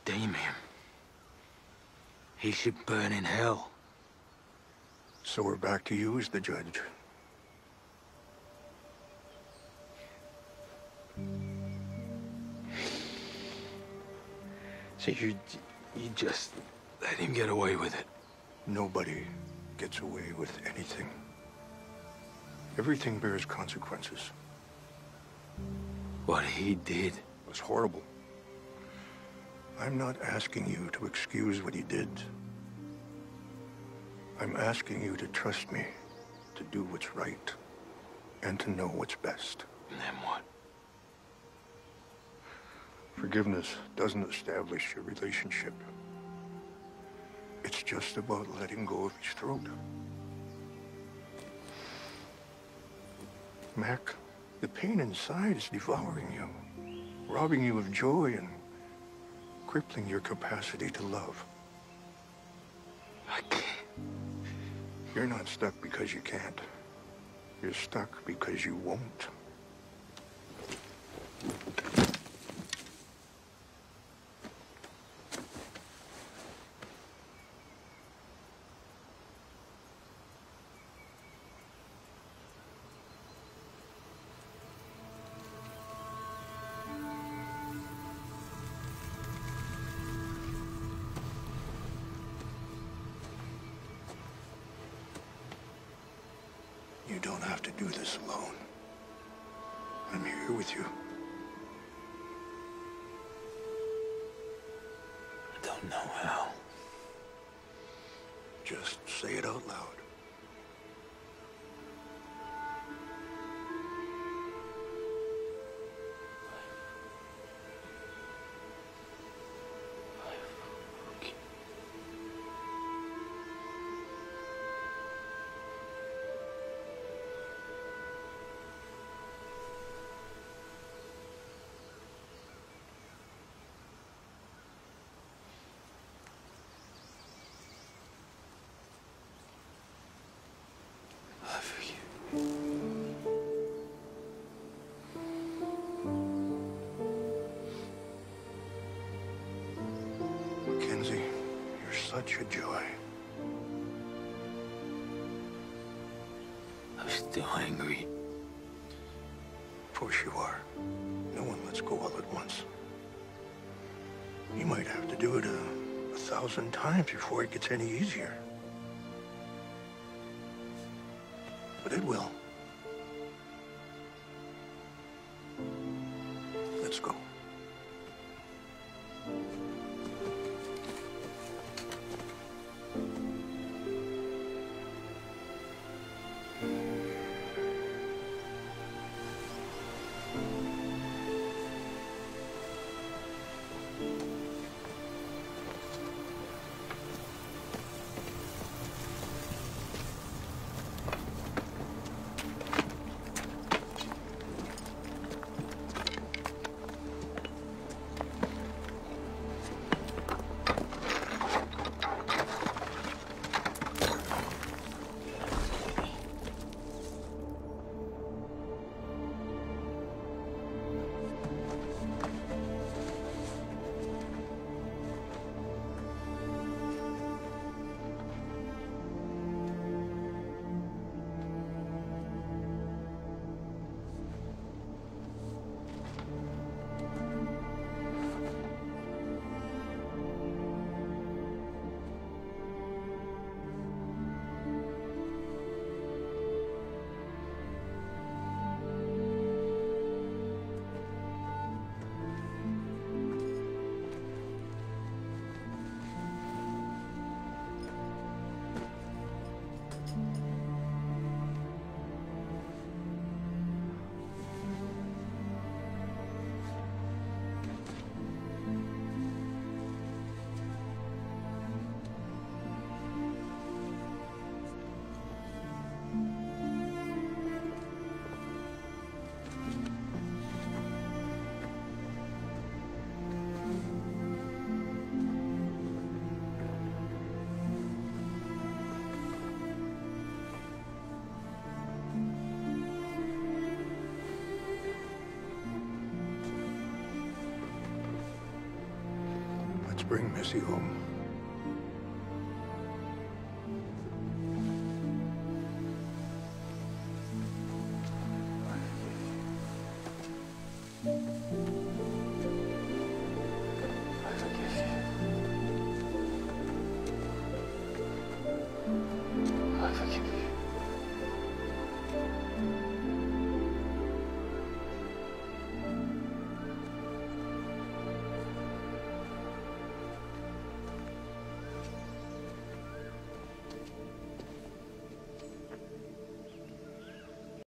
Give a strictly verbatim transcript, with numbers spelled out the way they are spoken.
redeem him. He should burn in hell. So we're back to you as the judge. So you, you just let him get away with it? Nobody gets away with anything. Everything bears consequences. What he did was horrible. I'm not asking you to excuse what he did. I'm asking you to trust me, to do what's right, and to know what's best. And then what? Forgiveness doesn't establish your relationship. It's just about letting go of his throat. Mac, the pain inside is devouring you, robbing you of joy and crippling your capacity to love. I can't. You're not stuck because you can't. You're stuck because you won't. You don't have to do this alone. I'm here with you. I don't know how. Just say it out loud. I forgive you. Mackenzie, you're such a joy. I'm still angry. Of course you are. No one lets go all at once. You might have to do it a, a thousand times before it gets any easier. But it will. Let's go. bring Missy home. I forgive you. I forgive you.